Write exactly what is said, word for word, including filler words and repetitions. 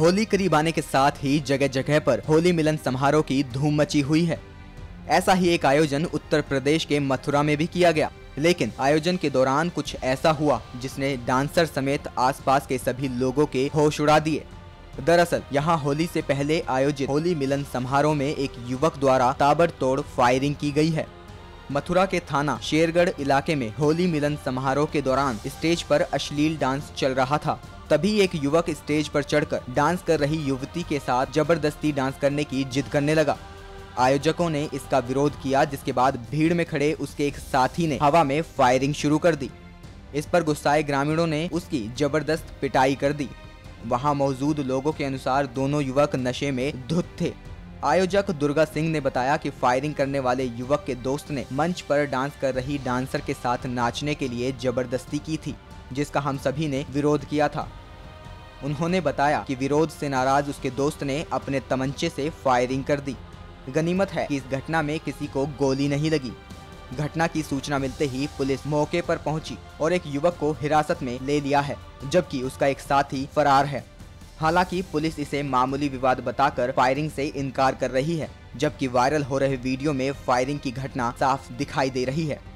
होली करीब आने के साथ ही जगह जगह पर होली मिलन समारोह की धूम मची हुई है। ऐसा ही एक आयोजन उत्तर प्रदेश के मथुरा में भी किया गया, लेकिन आयोजन के दौरान कुछ ऐसा हुआ जिसने डांसर समेत आसपास के सभी लोगों के होश उड़ा दिए। दरअसल यहाँ होली से पहले आयोजित होली मिलन समारोह में एक युवक द्वारा ताबड़तोड़ फायरिंग की गई है। मथुरा के थाना शेरगढ़ इलाके में होली मिलन समारोह के दौरान स्टेज पर अश्लील डांस चल रहा था। तभी एक युवक स्टेज पर चढ़कर डांस कर रही युवती के साथ जबरदस्ती डांस करने की जिद करने लगा। आयोजकों ने इसका विरोध किया, जिसके बाद भीड़ में खड़े उसके एक साथी ने हवा में फायरिंग शुरू कर दी। इस पर गुस्साए ग्रामीणों ने उसकी जबरदस्त पिटाई कर दी। वहां मौजूद लोगों के अनुसार दोनों युवक नशे में धुत थे। आयोजक दुर्गा सिंह ने बताया कि फायरिंग करने वाले युवक के दोस्त ने मंच पर डांस कर रही डांसर के साथ नाचने के लिए जबरदस्ती की थी, जिसका हम सभी ने विरोध किया था। उन्होंने बताया कि विरोध से नाराज उसके दोस्त ने अपने तमंचे से फायरिंग कर दी। गनीमत है कि इस घटना में किसी को गोली नहीं लगी। घटना की सूचना मिलते ही पुलिस मौके पर पहुंची और एक युवक को हिरासत में ले लिया है, जबकि उसका एक साथी फरार है। हालांकि पुलिस इसे मामूली विवाद बताकर फायरिंग से इनकार कर रही है, जबकि वायरल हो रहे वीडियो में फायरिंग की घटना साफ दिखाई दे रही है।